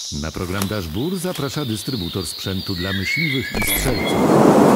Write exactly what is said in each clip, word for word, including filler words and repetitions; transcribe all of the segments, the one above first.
Na program Dashboard zaprasza dystrybutor sprzętu dla myśliwych i strzelców.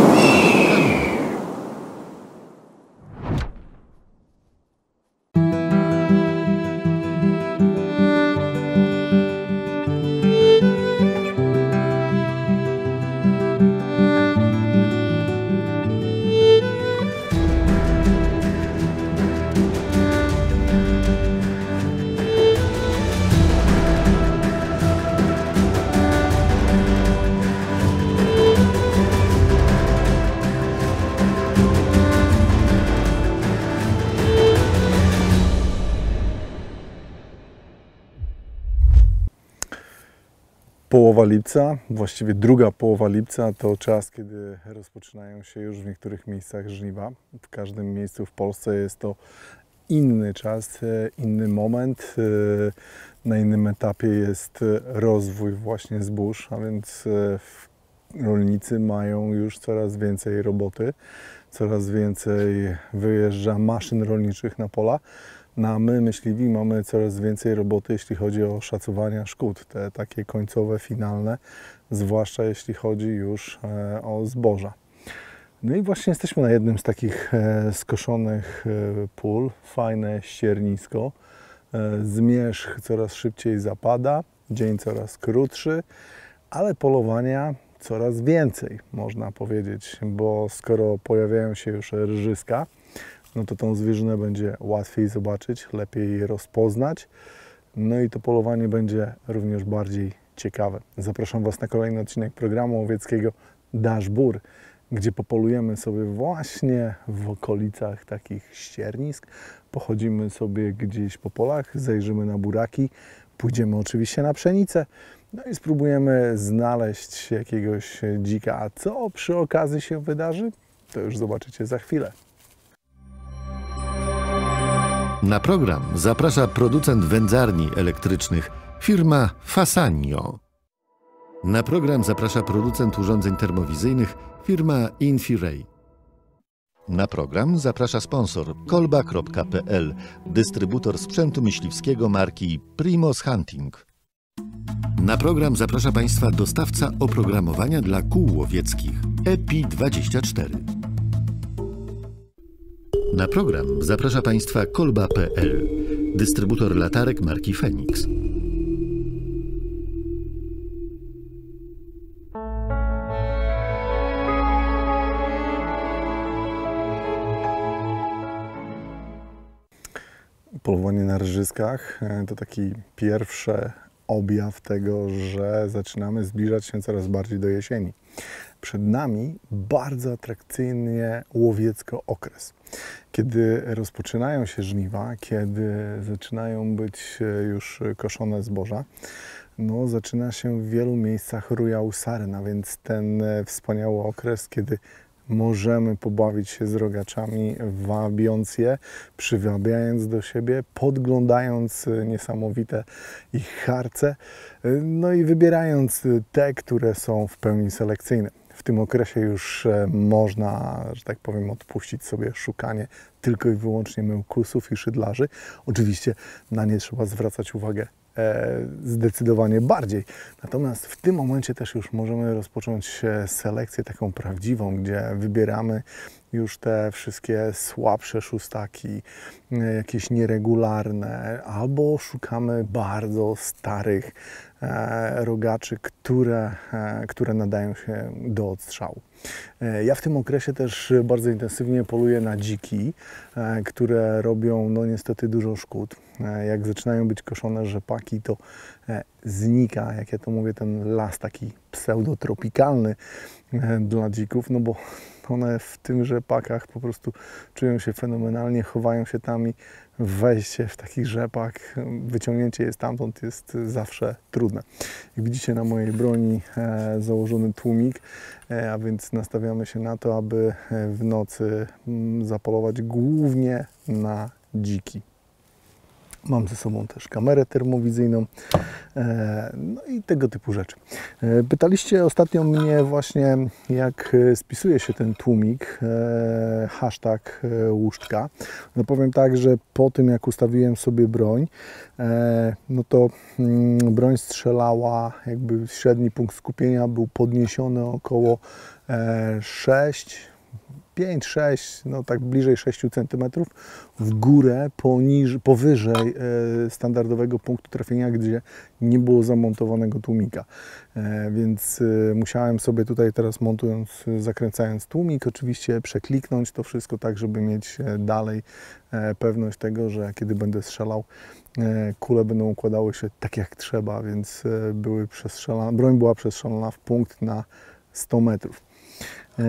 Połowa lipca, właściwie druga połowa lipca to czas, kiedy rozpoczynają się już w niektórych miejscach żniwa. W każdym miejscu w Polsce jest to inny czas, inny moment. Na innym etapie jest rozwój właśnie zbóż, a więc rolnicy mają już coraz więcej roboty, coraz więcej wyjeżdża maszyn rolniczych na pola. No a my, myśliwi, mamy coraz więcej roboty, jeśli chodzi o szacowania szkód, te takie końcowe, finalne, zwłaszcza jeśli chodzi już o zboża. No i właśnie jesteśmy na jednym z takich skoszonych pól, fajne ściernisko. Zmierzch coraz szybciej zapada, dzień coraz krótszy, ale polowania coraz więcej, można powiedzieć, bo skoro pojawiają się już rżyska, no to tą zwierzynę będzie łatwiej zobaczyć, lepiej je rozpoznać. No i to polowanie będzie również bardziej ciekawe. Zapraszam Was na kolejny odcinek programu łowieckiego Dashboard, gdzie popolujemy sobie właśnie w okolicach takich ściernisk. Pochodzimy sobie gdzieś po polach, zajrzymy na buraki, pójdziemy oczywiście na pszenicę, no i spróbujemy znaleźć jakiegoś dzika. A co przy okazji się wydarzy, to już zobaczycie za chwilę. Na program zaprasza producent wędzarni elektrycznych, firma Fasanio. Na program zaprasza producent urządzeń termowizyjnych, firma Infiray. Na program zaprasza sponsor kolba kropka pe el, dystrybutor sprzętu myśliwskiego marki Primos Hunting. Na program zaprasza Państwa dostawca oprogramowania dla kół łowieckich E P I dwadzieścia cztery. Na program zaprasza Państwa kolba kropka pe el, dystrybutor latarek marki Fenix. Polowanie na rżyskach to taki pierwszy objaw tego, że zaczynamy zbliżać się coraz bardziej do jesieni. Przed nami bardzo atrakcyjnie łowiecko okres. Kiedy rozpoczynają się żniwa, kiedy zaczynają być już koszone zboża, no zaczyna się w wielu miejscach Royal Sarna, więc ten wspaniały okres, kiedy możemy pobawić się z rogaczami, wabiąc je, przywabiając do siebie, podglądając niesamowite ich harce, no i wybierając te, które są w pełni selekcyjne. W tym okresie już można, że tak powiem, odpuścić sobie szukanie tylko i wyłącznie mełkusów i szydlarzy. Oczywiście na nie trzeba zwracać uwagę zdecydowanie bardziej. Natomiast w tym momencie też już możemy rozpocząć selekcję taką prawdziwą, gdzie wybieramy już te wszystkie słabsze szóstaki, jakieś nieregularne, albo szukamy bardzo starych rogaczy, które, które nadają się do odstrzału. Ja w tym okresie też bardzo intensywnie poluję na dziki, które robią no niestety dużo szkód. Jak zaczynają być koszone rzepaki, to znika, jak ja to mówię, ten las taki pseudotropikalny dla dzików, no bo one w tym rzepakach po prostu czują się fenomenalnie, chowają się tam i wejście w taki rzepak, wyciągnięcie je stamtąd jest zawsze trudne. Jak widzicie na mojej broni e, założony tłumik, e, a więc nastawiamy się na to, aby w nocy m, zapolować głównie na dziki. Mam ze sobą też kamerę termowizyjną, no i tego typu rzeczy. Pytaliście ostatnio mnie właśnie, jak spisuje się ten tłumik, hashtag łuszczka. No powiem tak, że po tym jak ustawiłem sobie broń, no to broń strzelała, jakby średni punkt skupienia był podniesiony około sześć, pięć, sześć, no tak bliżej sześciu centymetrów w górę, poniż, powyżej e, standardowego punktu trafienia, gdzie nie było zamontowanego tłumika. E, więc e, musiałem sobie tutaj teraz montując, zakręcając tłumik, oczywiście przekliknąć to wszystko tak, żeby mieć dalej e, pewność tego, że kiedy będę strzelał, e, kule będą układały się tak jak trzeba, więc e, były przestrzelane, broń była przestrzelona w punkt na sto metrów. E,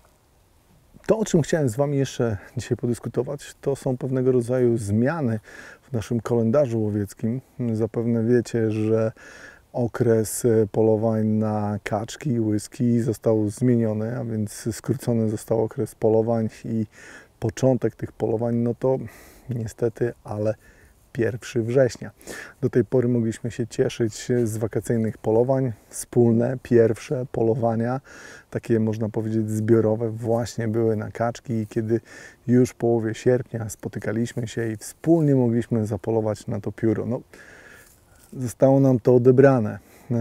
To, o czym chciałem z Wami jeszcze dzisiaj podyskutować, to są pewnego rodzaju zmiany w naszym kalendarzu łowieckim. Zapewne wiecie, że okres polowań na kaczki i łyski został zmieniony, a więc skrócony został okres polowań i początek tych polowań, no to niestety, ale pierwszego września. Do tej pory mogliśmy się cieszyć z wakacyjnych polowań. Wspólne, pierwsze polowania, takie można powiedzieć zbiorowe, właśnie były na kaczki, kiedy już w połowie sierpnia spotykaliśmy się i wspólnie mogliśmy zapolować na to pióro. No, zostało nam to odebrane. Eee,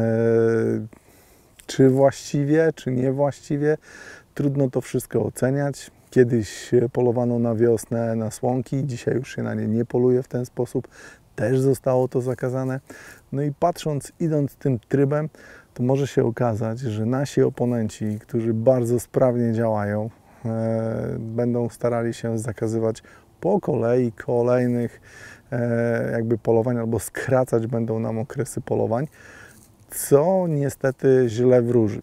czy właściwie, czy niewłaściwie, trudno to wszystko oceniać. Kiedyś polowano na wiosnę na słonki, dzisiaj już się na nie nie poluje w ten sposób. Też zostało to zakazane. No i patrząc, idąc tym trybem, to może się okazać, że nasi oponenci, którzy bardzo sprawnie działają, e, będą starali się zakazywać po kolei kolejnych e, jakby polowań, albo skracać będą nam okresy polowań, co niestety źle wróży.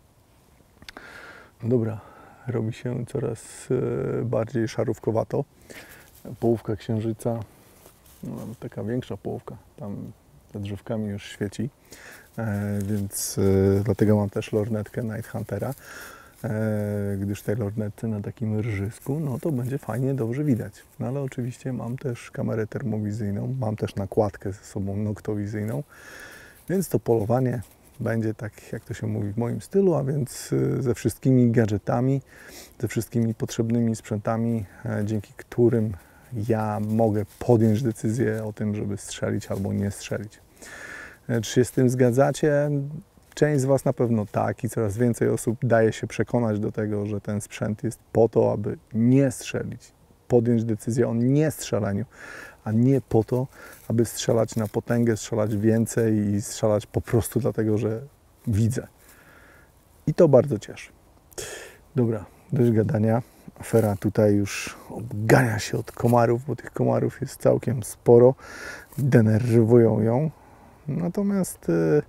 Dobra. Robi się coraz bardziej szarówkowato. Połówka księżyca, no, taka większa połówka, tam za drzewkami już świeci, e, więc e, dlatego mam też lornetkę Night Huntera, e, gdyż tej lornetce na takim rżysku, no to będzie fajnie, dobrze widać. No ale oczywiście mam też kamerę termowizyjną, mam też nakładkę ze sobą noktowizyjną, więc to polowanie będzie tak, jak to się mówi w moim stylu, a więc ze wszystkimi gadżetami, ze wszystkimi potrzebnymi sprzętami, dzięki którym ja mogę podjąć decyzję o tym, żeby strzelić albo nie strzelić. Czy się z tym zgadzacie? Część z Was na pewno tak i coraz więcej osób daje się przekonać do tego, że ten sprzęt jest po to, aby nie strzelić, podjąć decyzję o niestrzeleniu, a nie po to, aby strzelać na potęgę, strzelać więcej i strzelać po prostu dlatego, że widzę. I to bardzo cieszy. Dobra, dość gadania. Afera tutaj już obgania się od komarów, bo tych komarów jest całkiem sporo. Denerwują ją. Natomiast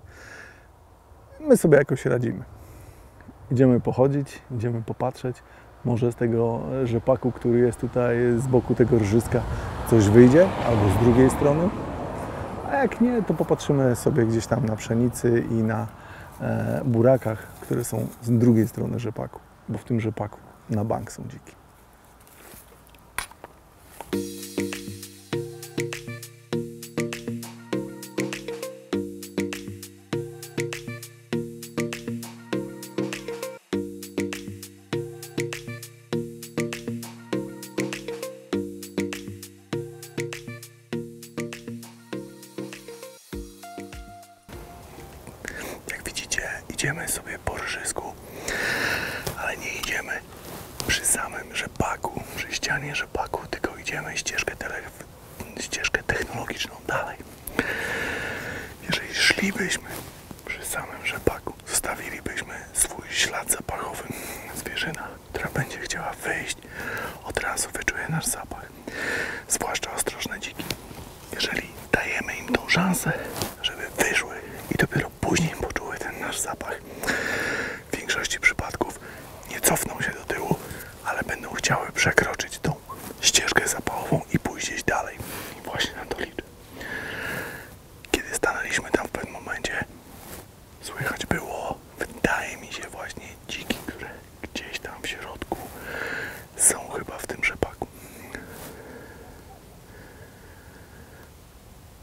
yy, my sobie jakoś radzimy. Idziemy pochodzić, idziemy popatrzeć. Może z tego rzepaku, który jest tutaj z boku tego rżyska, coś wyjdzie, albo z drugiej strony. A jak nie, to popatrzymy sobie gdzieś tam na pszenicy i na e, burakach, które są z drugiej strony rzepaku, bo w tym rzepaku na bank są dziki. Idziemy sobie po rżysku, ale nie idziemy przy samym rzepaku, przy ścianie rzepaku, tylko idziemy ścieżkę, tele, ścieżkę technologiczną dalej. Jeżeli szlibyśmy przy samym rzepaku, zostawilibyśmy swój ślad zapachowy. Zwierzyna, która będzie chciała wyjść, od razu wyczuje nasz zapach. Zwłaszcza ostrożne dziki. Jeżeli dajemy im tą szansę, żeby wyszły i dopiero później poczuły ten nasz zapach, w większości przypadków nie cofną się do tyłu, ale będą chciały przekroczyć tą ścieżkę zapachową i pójść gdzieś dalej. I właśnie na to liczę. Kiedy stanęliśmy tam w pewnym momencie, słychać było, wydaje mi się, właśnie dziki, które gdzieś tam w środku są chyba w tym rzepaku.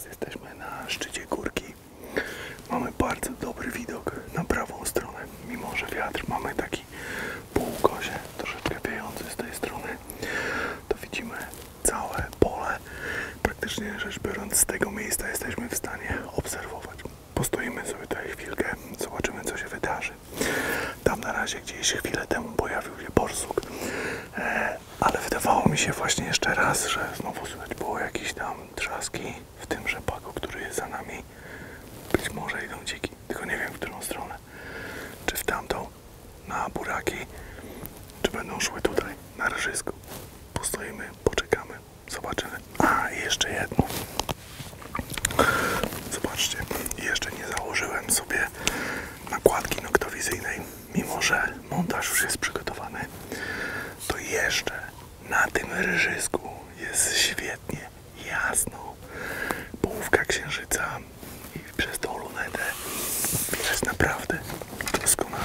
teraz jesteśmy na szczycie górki. Mamy bardzo dobry widok na prawą stronę. Mimo że wiatr mamy taki półkozie, troszeczkę wiejący z tej strony, to widzimy całe pole. Praktycznie rzecz biorąc, z tego miejsca jesteśmy w stanie obserwować. Postoimy sobie tutaj chwilkę, zobaczymy, co się wydarzy. Tam na razie gdzieś chwilę temu pojawił się borsuk, e, ale wydawało mi się właśnie jeszcze raz, że znowu słychać było jakieś tam trzaski w tym rzepaku, który jest za nami. Być może idą dziki, tylko nie wiem, w którą stronę. Czy w tamtą, na buraki, czy będą szły tutaj, na rżysku. Postoimy, poczekamy, zobaczymy. A, i jeszcze jedno. Zobaczcie, jeszcze nie założyłem sobie nakładki noktowizyjnej. Mimo że montaż już jest przygotowany, to jeszcze na tym rżysku jest świetnie, jasno. Połówka księżyca i przez tą lunetę jest naprawdę doskonale.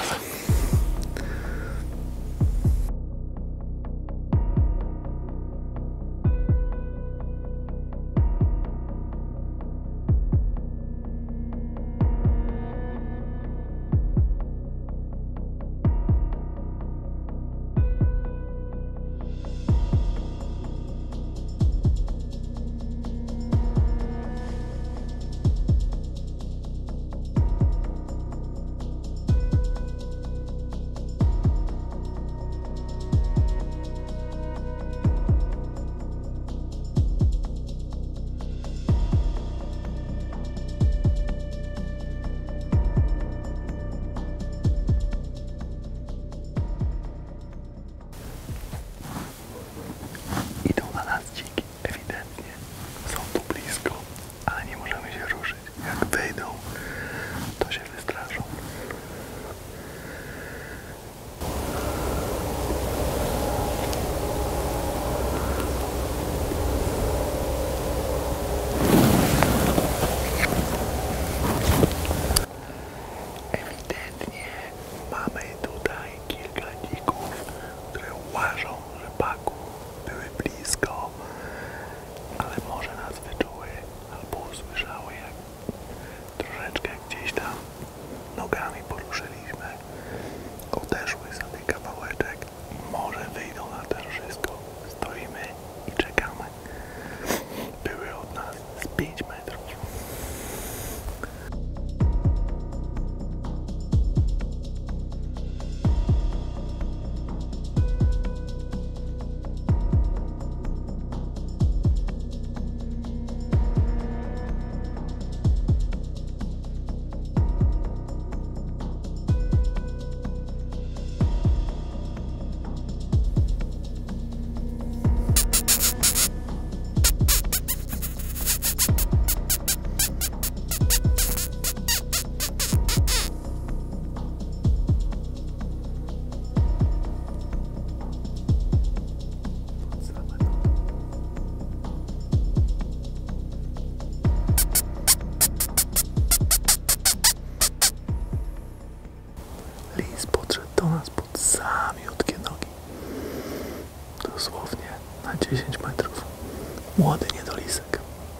dziesięć metrów. Młody niedolisek.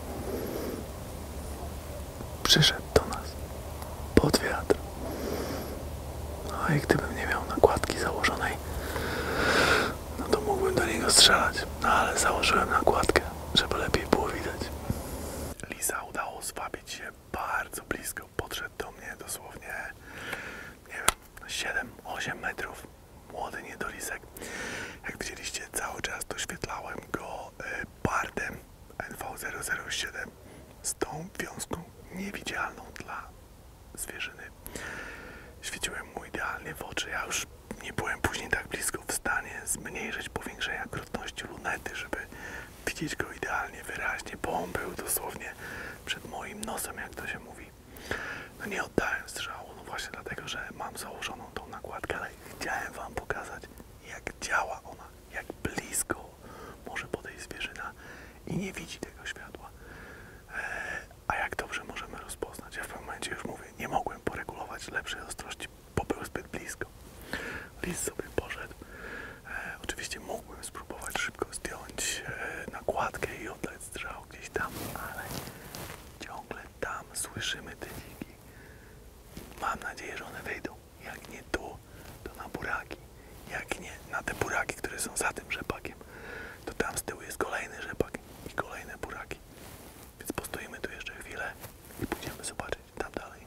Przyszedł do nas pod wiatr. No i gdybym nie miał nakładki założonej, no to mógłbym do niego strzelać. No ale założyłem nakładkę, żeby lepiej było widać. Lisa udało zwabić się bardzo blisko. Podszedł do mnie dosłownie, nie wiem, siedem osiem metrów. Młody niedolisek. Jak widzieliście, cały czas doświetlałem go bardem N V zero zero siedem z tą wiązką niewidzialną dla zwierzyny. Świeciłem mu idealnie w oczy. Ja już nie byłem później tak blisko w stanie zmniejszyć powiększenia krotności lunety, żeby widzieć go idealnie, wyraźnie, bo on był dosłownie przed moim nosem, jak to się mówi. No nie oddałem strzału, no właśnie dlatego, że mam założoną tą nakładkę, ale chciałem wam pokazać, jak działa ona, jak blisko może podejść zwierzyna i nie widzi tego światła. Eee, a jak dobrze możemy rozpoznać. Ja w pewnym momencie już mówię, nie mogłem poregulować lepszej ostrości, bo był zbyt blisko. Lis sobie poszedł. Eee, oczywiście mógłbym spróbować szybko zdjąć e, nakładkę i oddać strzał gdzieś tam, ale słyszymy te dziki. Mam nadzieję, że one wejdą. Jak nie tu, to na buraki. Jak nie na te buraki, które są za tym rzepakiem, to tam z tyłu jest kolejny rzepak i kolejne buraki. Więc postoimy tu jeszcze chwilę i pójdziemy zobaczyć tam dalej.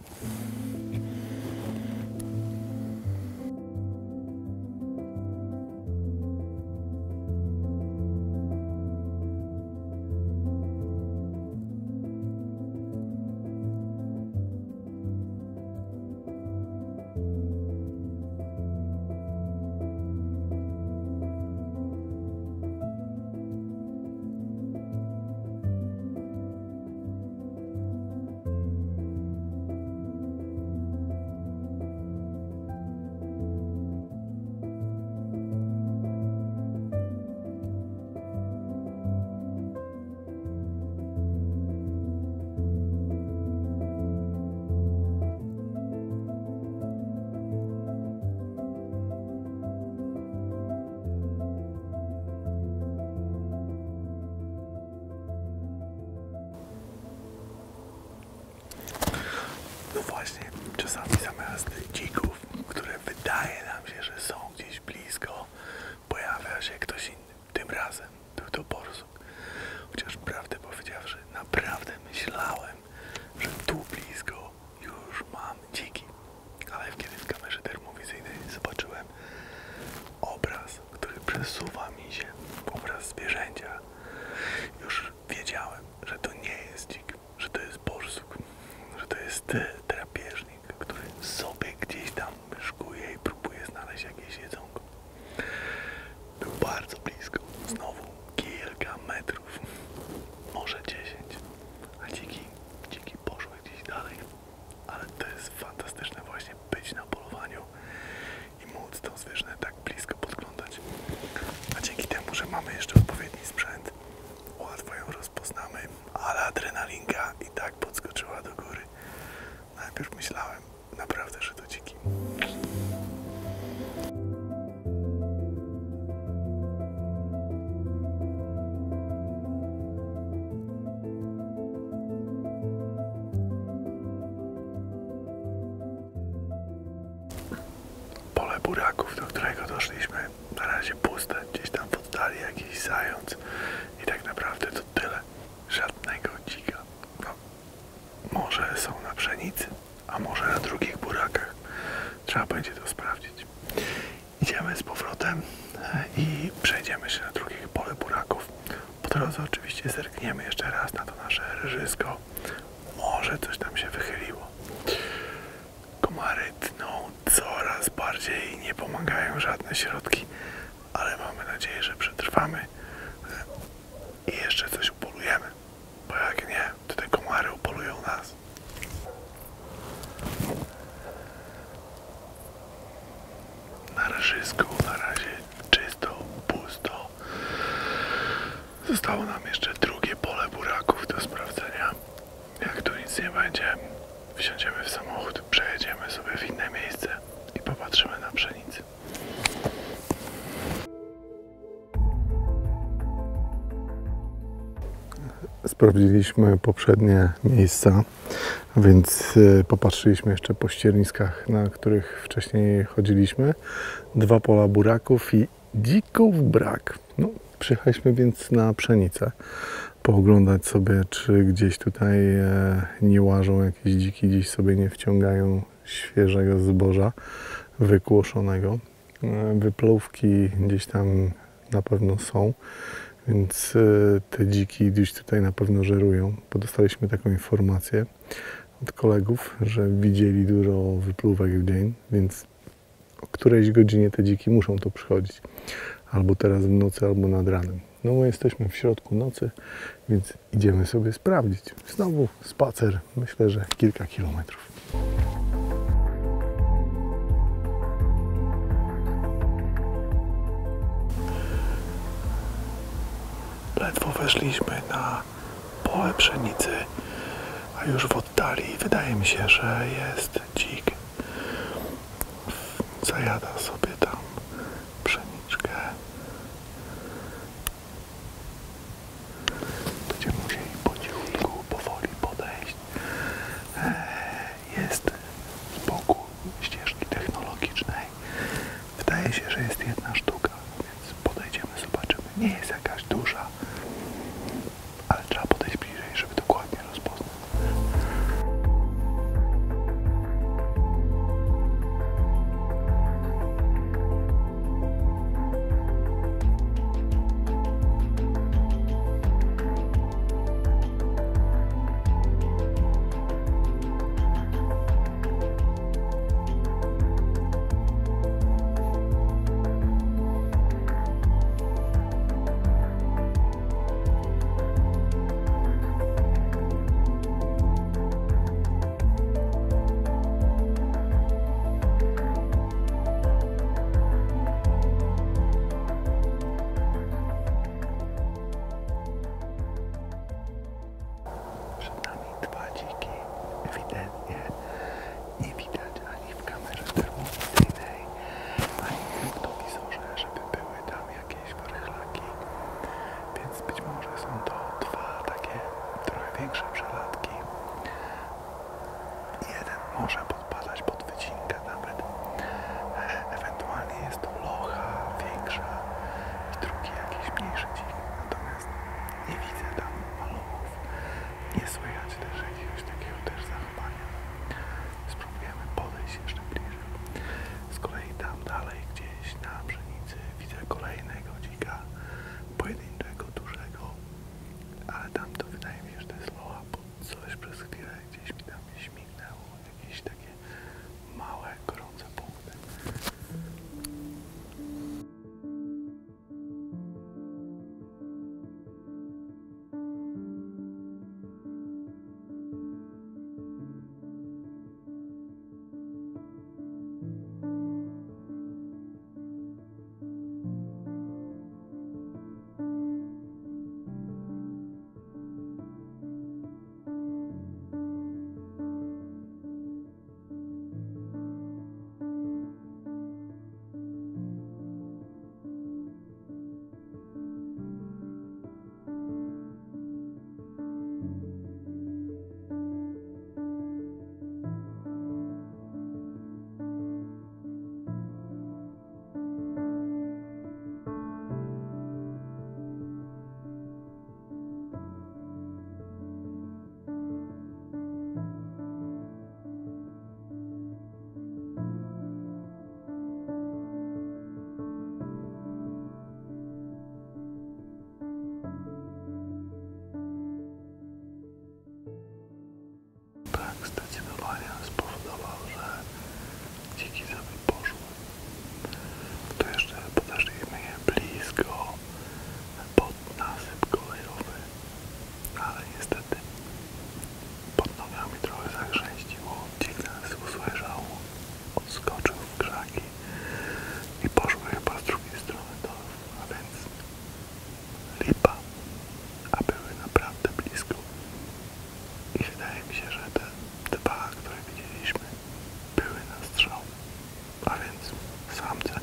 No właśnie, czasami zamiast dzików, które wydaje nam się, że są gdzieś blisko, pojawia się ktoś inny. Tym razem był to borsuk. Chociaż prawdę powiedziawszy, naprawdę myślałem, że tu blisko już mam dziki. Ale kiedy w kamerze termowizyjnej zobaczyłem obraz, który przesuwa mi się, obraz zwierzęcia, już wiedziałem, że to nie jest dzik, że to jest borsuk, że to jest drapieżnik, który sobie gdzieś tam myszkuje i próbuje znaleźć jakieś jedzonko. Był bardzo blisko, znowu kilka metrów, może dziesięć, a dziki, dziki poszły gdzieś dalej. Ale to jest fantastyczne właśnie być na polowaniu i móc tą zwierzynę tak blisko podglądać. A dzięki temu, że mamy jeszcze odpowiedni sprzęt, łatwo ją rozpoznamy, ale adrenalinka i tak podskoczyła do góry. Najpierw myślałem naprawdę, że to dziki. Pole buraków, do którego doszliśmy, na razie puste. Gdzieś tam w oddali jakiś zając i tak naprawdę to tyle. Żadnego dzika. No, może są na pszenicy, a może na drugich burakach. Trzeba będzie to sprawdzić. Idziemy z powrotem i przejdziemy się na drugie pole buraków. Po drodze oczywiście zerkniemy jeszcze raz na to nasze rżysko. Może coś tam się wychyliło. Komary tną coraz bardziej i nie pomagają żadne środki, ale mamy nadzieję, że przetrwamy i jeszcze coś upolujemy, bo jak nie, to te komary upolują nas. Na rżysku na razie czysto, pusto. Zostało nam jeszcze drugie pole buraków do sprawdzenia. Jak tu nic nie będzie, wsiądziemy w samochód, przejedziemy sobie w inne miejsce i popatrzymy na pszenicę. Sprawdziliśmy poprzednie miejsca, więc popatrzyliśmy jeszcze po ścierniskach, na których wcześniej chodziliśmy. Dwa pola buraków i dzików brak. No, przyjechaliśmy więc na pszenicę, pooglądać sobie, czy gdzieś tutaj nie łażą jakieś dziki, gdzieś sobie nie wciągają świeżego zboża wykłoszonego. Wyplówki gdzieś tam na pewno są, więc te dziki gdzieś tutaj na pewno żerują. Bo dostaliśmy taką informację od kolegów, że widzieli dużo wypluwek w dzień, więc o którejś godzinie te dziki muszą tu przychodzić. Albo teraz w nocy, albo nad ranem. No my jesteśmy w środku nocy, więc idziemy sobie sprawdzić. Znowu spacer, myślę, że kilka kilometrów. Ledwo weszliśmy na pole pszenicy, a już w oddali wydaje mi się, że jest dzik. Zajada sobie tam pszeniczkę. Będziemy musieli po cichutku, powoli podejść. więc być może są to dwa takie trochę większe przelatki. Jeden może podpadać pod wycinkę nawet. Ewentualnie jest to locha większa i drugi jakiś mniejszy dzik. Natomiast nie widzę tam maluchów. Nie słychać też jakiegoś takiego też zachowania. Spróbujemy podejść jeszcze bliżej. Z kolei tam dalej gdzieś na pszenicy widzę kolejnego dzika. Pojedynczego, dużego. Ale tam to wydaje mi się, że to jest locha, bo coś przez chwilę gdzieś mi tam śmignęło. Jakieś takie małe, gorące punkty. Zdecydowanie spowodował, że dziki sobie poszły. To jeszcze podeszliśmy je blisko pod nasyp kolejowy, ale niestety pod nogami trochę zagrzęździło. Dzik nas usłyszał, odskoczył w krzaki i poszły chyba z drugiej strony torów, a więc lipa, a były naprawdę blisko. I wydaje mi się, że te dwa, które widzieliśmy, były na strzał, a więc samce.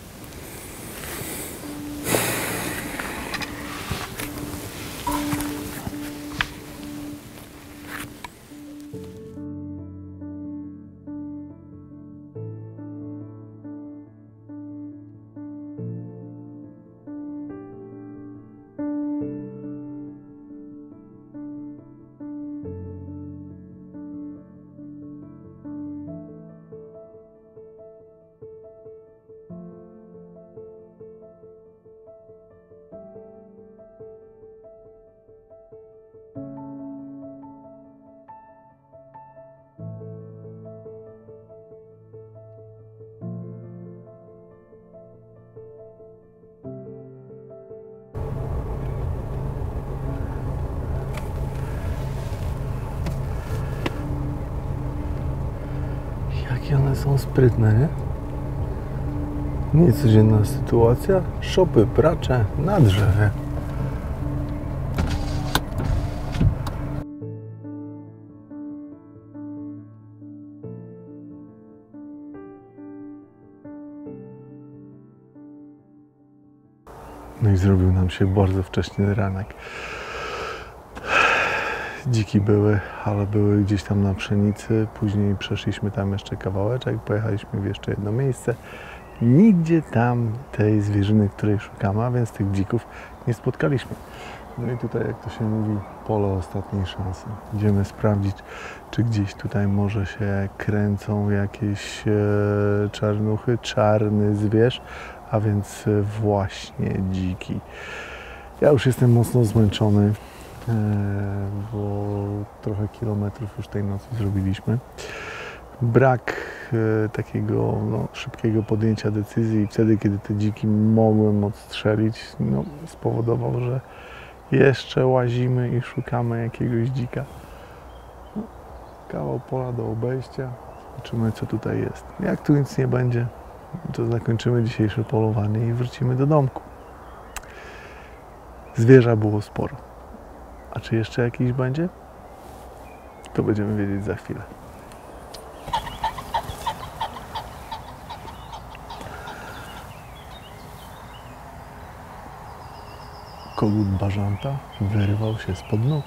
Jakie one są sprytne, nie? Niecodzienna sytuacja. Szopy, pracze na drzewie. No i zrobił nam się bardzo wcześny ranek. Dziki były, ale były gdzieś tam na pszenicy. Później przeszliśmy tam jeszcze kawałeczek, pojechaliśmy w jeszcze jedno miejsce. Nigdzie tam tej zwierzyny, której szukamy, a więc tych dzików nie spotkaliśmy. No i tutaj, jak to się mówi, pole ostatniej szansy. Idziemy sprawdzić, czy gdzieś tutaj może się kręcą jakieś e, czarnuchy, czarny zwierz, a więc właśnie dziki. Ja już jestem mocno zmęczony, e, bo trochę kilometrów już tej nocy zrobiliśmy. Brak e, takiego no, szybkiego podjęcia decyzji i wtedy, kiedy te dziki mogłem odstrzelić, no, spowodował, że jeszcze łazimy i szukamy jakiegoś dzika. No, kawał pola do obejścia. Zobaczymy, co tutaj jest. Jak tu nic nie będzie, to zakończymy dzisiejsze polowanie i wrócimy do domku. Zwierza było sporo. A czy jeszcze jakiś będzie? To będziemy wiedzieć za chwilę. kogut bażanta wyrywał się spod nóg.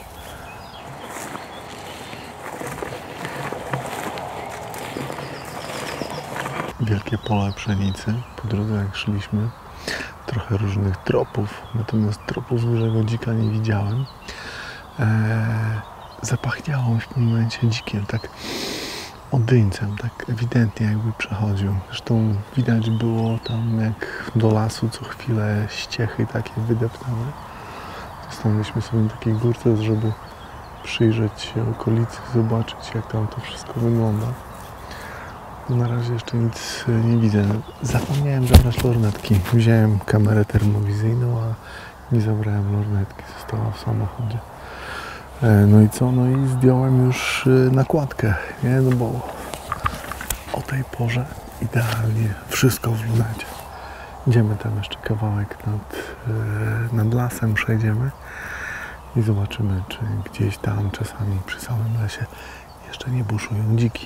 Wielkie pola pszenicy. Po drodze jak szliśmy, trochę różnych tropów, natomiast tropów dużego dzika nie widziałem. Eee, zapachniało mi w tym momencie dzikiem, tak odyńcem, tak ewidentnie jakby przechodził. Zresztą widać było tam, jak do lasu co chwilę ściechy takie wydeptane. Stanęliśmy sobie na takiej górce, żeby przyjrzeć się okolicy, zobaczyć, jak tam to wszystko wygląda. Na razie jeszcze nic nie widzę. Zapomniałem zabrać lornetki. Wziąłem kamerę termowizyjną, a nie zabrałem lornetki. Została w samochodzie. No i co? No i zdjąłem już nakładkę, nie? No bo o tej porze idealnie wszystko w lunecie. Idziemy tam jeszcze kawałek nad, nad lasem, przejdziemy i zobaczymy, czy gdzieś tam czasami przy samym lesie jeszcze nie buszują dziki.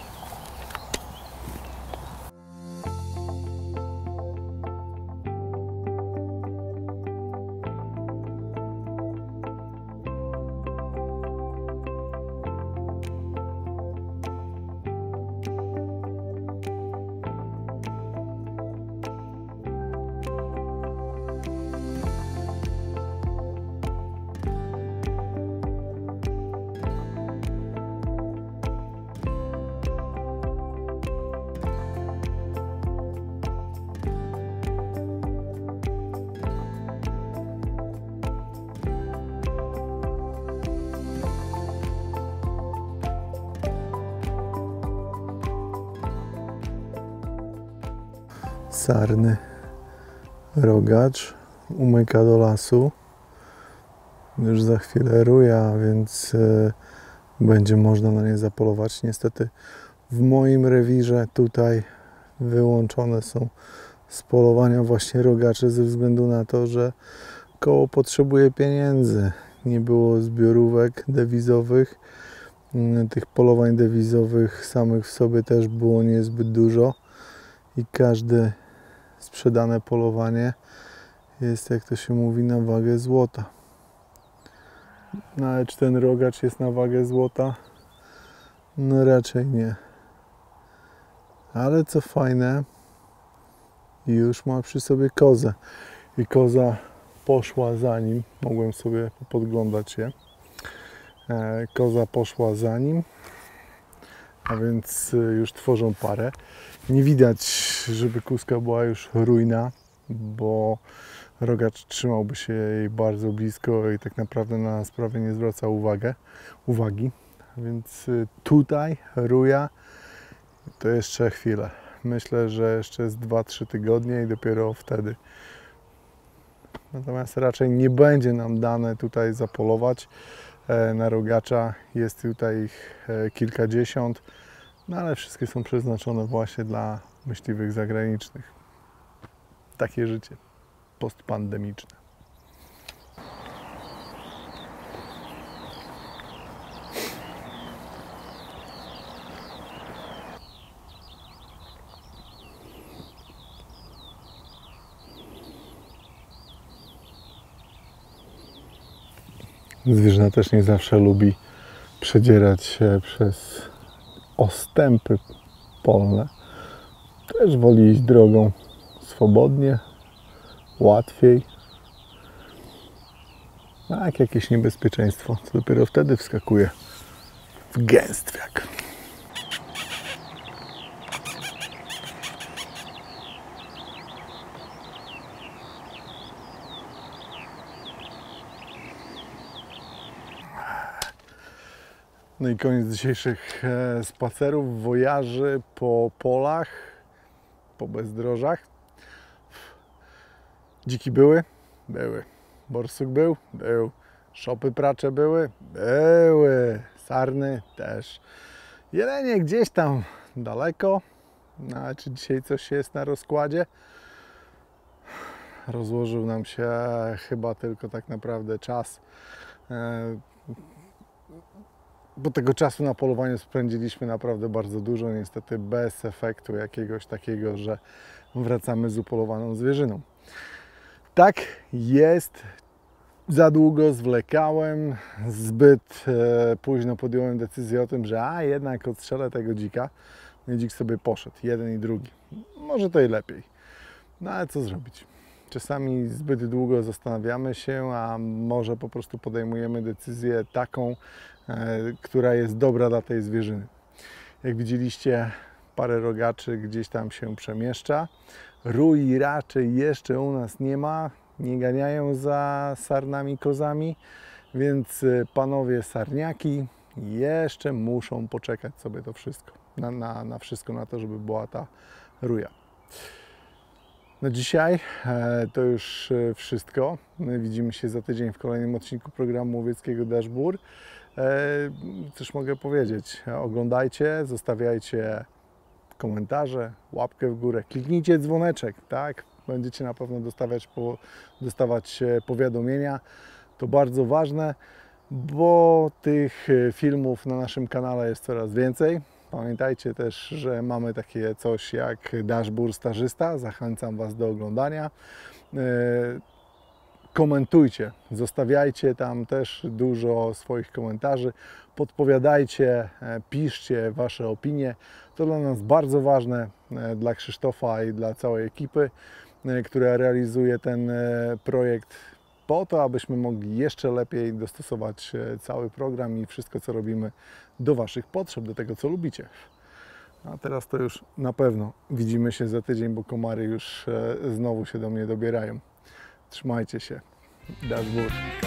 Sarny rogacz umyka do lasu. Już za chwilę ruja, więc y, będzie można na nie zapolować. Niestety w moim rewirze tutaj wyłączone są z polowania właśnie rogacze ze względu na to, że koło potrzebuje pieniędzy. Nie było zbiorówek dewizowych. Tych polowań dewizowych samych w sobie też było niezbyt dużo i każde sprzedane polowanie jest, jak to się mówi, na wagę złota. No ale czy ten rogacz jest na wagę złota? No raczej nie. Ale co fajne, już ma przy sobie kozę. I koza poszła za nim. Mogłem sobie podglądać się. Koza poszła za nim. A więc już tworzą parę. Nie widać, żeby kózka była już rujna, bo rogacz trzymałby się jej bardzo blisko i tak naprawdę na sprawę nie zwraca uwagę, uwagi. Więc tutaj ruja to jeszcze chwilę. Myślę, że jeszcze z dwa trzy tygodnie i dopiero wtedy. Natomiast raczej nie będzie nam dane tutaj zapolować na rogacza. Jest tutaj ich kilkadziesiąt, no ale wszystkie są przeznaczone właśnie dla myśliwych zagranicznych. Takie życie postpandemiczne. Zwierzyna też nie zawsze lubi przedzierać się przez ostępy polne. Też woli iść drogą swobodnie, łatwiej. A jak jakieś niebezpieczeństwo, to dopiero wtedy wskakuje w gęstwiak. No i koniec dzisiejszych spacerów, wojaży po polach, po bezdrożach. Dziki były? Były. Borsuk był? Był. Szopy pracze były? Były. Sarny też. Jelenie gdzieś tam daleko. No, a czy dzisiaj coś jest na rozkładzie? Rozłożył nam się chyba tylko tak naprawdę czas. Bo tego czasu na polowaniu spędziliśmy naprawdę bardzo dużo, niestety bez efektu jakiegoś takiego, że wracamy z upolowaną zwierzyną. Tak, jest za długo zwlekałem, zbyt e, późno podjąłem decyzję o tym, że a jednak odstrzelę tego dzika. No i dzik sobie poszedł, jeden i drugi. Może to i lepiej. No ale co zrobić? Czasami zbyt długo zastanawiamy się, a może po prostu podejmujemy decyzję taką, e, która jest dobra dla tej zwierzyny. Jak widzieliście, parę rogaczy gdzieś tam się przemieszcza. Rój raczej jeszcze u nas nie ma, nie ganiają za sarnami, kozami, więc panowie sarniaki jeszcze muszą poczekać sobie to wszystko, na, na, na wszystko, na to, żeby była ta ruja. No dzisiaj e, to już wszystko. My widzimy się za tydzień w kolejnym odcinku programu łowieckiego Dashboard. E, cóż mogę powiedzieć? Oglądajcie, zostawiajcie komentarze, łapkę w górę, kliknijcie dzwoneczek, tak? Będziecie na pewno dostawać, po, dostawać powiadomienia. To bardzo ważne, bo tych filmów na naszym kanale jest coraz więcej. Pamiętajcie też, że mamy takie coś jak Dashboard Stażysta. Zachęcam Was do oglądania. Komentujcie, zostawiajcie tam też dużo swoich komentarzy, podpowiadajcie, piszcie Wasze opinie. To dla nas bardzo ważne, dla Krzysztofa i dla całej ekipy, która realizuje ten projekt, po to, abyśmy mogli jeszcze lepiej dostosować cały program i wszystko, co robimy, do Waszych potrzeb, do tego, co lubicie. A teraz to już na pewno widzimy się za tydzień, bo komary już znowu się do mnie dobierają. Trzymajcie się. Dashboard.